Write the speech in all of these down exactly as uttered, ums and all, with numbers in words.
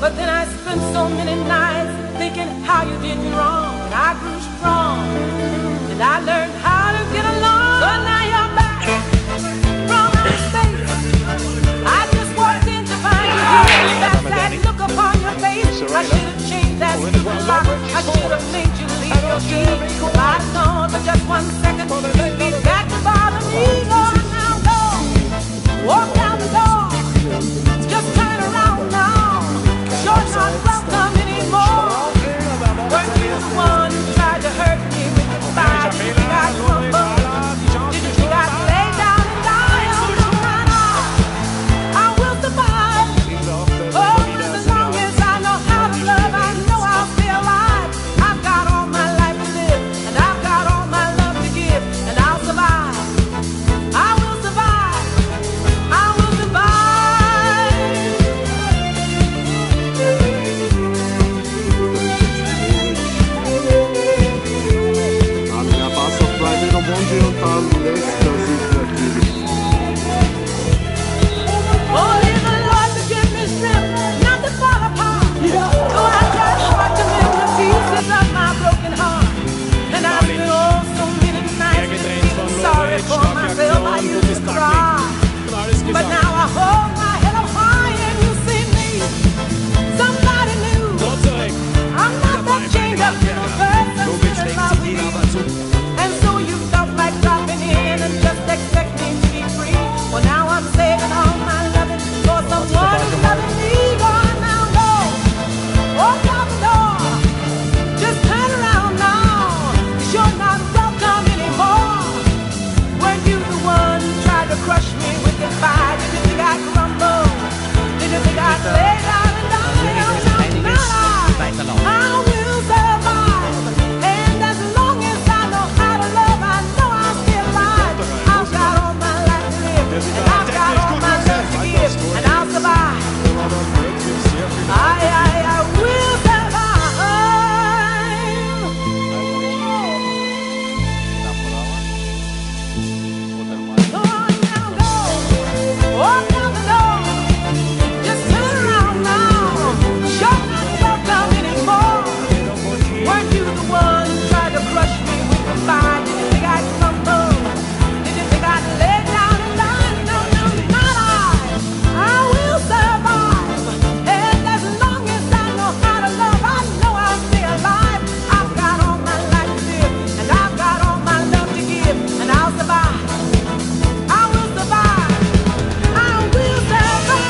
But then I spent so many nights thinking how you did me wrong, and I grew strong, and I learned how to get along. So now you're back from outer space. I just walked in to find you here. That's that look upon your face. I should have changed that stupid lock. I should have made you leave your key. If I'd known for just one second, you'd be back to bother me. Go now, go. Walk down the door. Just turn around now. You're not welcome anymore. Weren't you the one who tried to hurt me with the fire? Did you think I'd crumble? Did you think I'd lay down and die? Oh, no, no, no. I will survive. Oh, as long as I know how to love, I know I'll stay alive. I've got all my life to live, and I've got all my love to give, and I'll survive. I will survive. I will survive. Friday Don't Want You und dann lässt er sich natürlich. Only the Lord to give me strength, not to fall apart. Though I tried hard to mend the pieces of my broken heart, and I spent oh so many nights feeling sorry for myself. I used to cry, but now I hold my head up high and you see me. Somebody new. I'm not that chained up little person still in love with you. And so you felt like dropping in and just expecting to be free. Well, now I'm saving all my loving for someone who's loving me. Go on now, go. Walk out the door. Just turn around now. 'Cause you're not welcome anymore. Weren't you the one who tried to crush me with your fire? Did you think I'd crumble? Did you think I'd lay down and die? No, not I. I will survive. And as long as I know how to love, I know I'll stay alive. I've got all my life to live, and I've got all my love to give, and I'll survive. I, I, I will survive. Go on now, go. Walk out the door. Just turn around now. You're not welcome anymore. Weren't you the one who tried to crush me with the fire? Did you think I'd crumble? Did you think I'd lay down and die? No, no, not I. I will survive. And as long as I know how to love, I know I'll stay alive. I've got all my life to live, and I've got all my love to give, and I'll survive. I will survive. I will survive.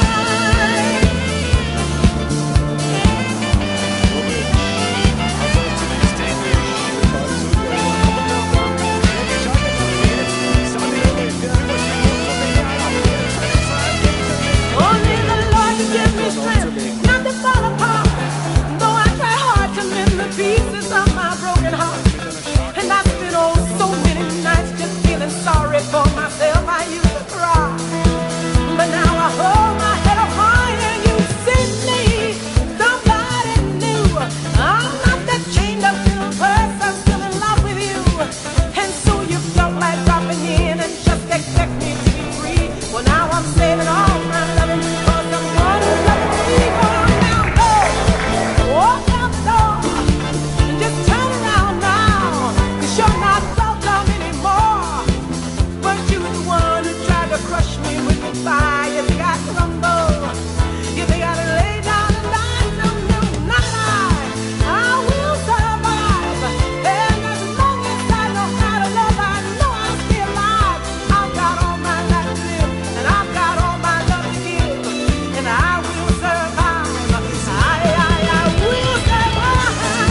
Only the Lord can give me strength, not to fall apart. Though I try hard to mend the pieces of my broken heart, and I spent oh so many nights just feeling sorry for myself. I used to cry, but now I hold my head up high and you see me. Somebody new. I'm not that chained up little person still in love with you. And so you felt like dropping in and just expect me to be free. Well, now I'm saving all my loving for someone who's loving me. Go on now, go. Walk out the door. And just turn around now. 'Cause you're not welcome anymore. Weren't you the one who tried to crush me with the fire? You think I'd crumble? You think I'd lay down and die? No, no, not I. I will survive. And as long as I know how to love, I know I'll stay alive. I've got all my life to live, and I've got all my love to give, and I will survive. I, I, I will survive.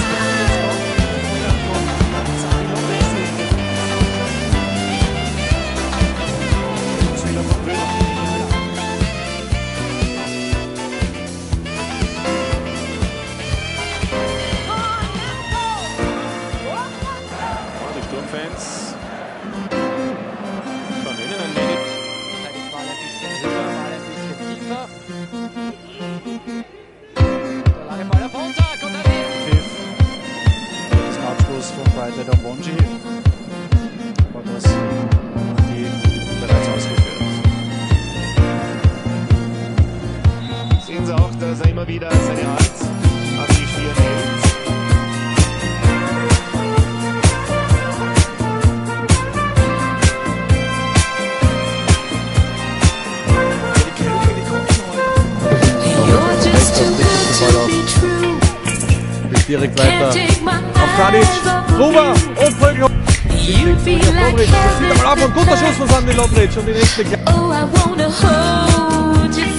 Die Sturmfans von innen ein wenig. Mal ein bisschen höher, mal ein bisschen tiefer. Der lange Ball auf Montag und dann Pfiff. Das Abschluss von Friday Don't Want You. Aber das hat die bereits ausgeführt. Sehen Sie auch, dass er immer wieder seine Art direkt weiter auf Tadic. Gruber und Vögel. Zieht einmal auf und guter Schuss von Sandy Lobric und die nächste. Oh, I wanna hold you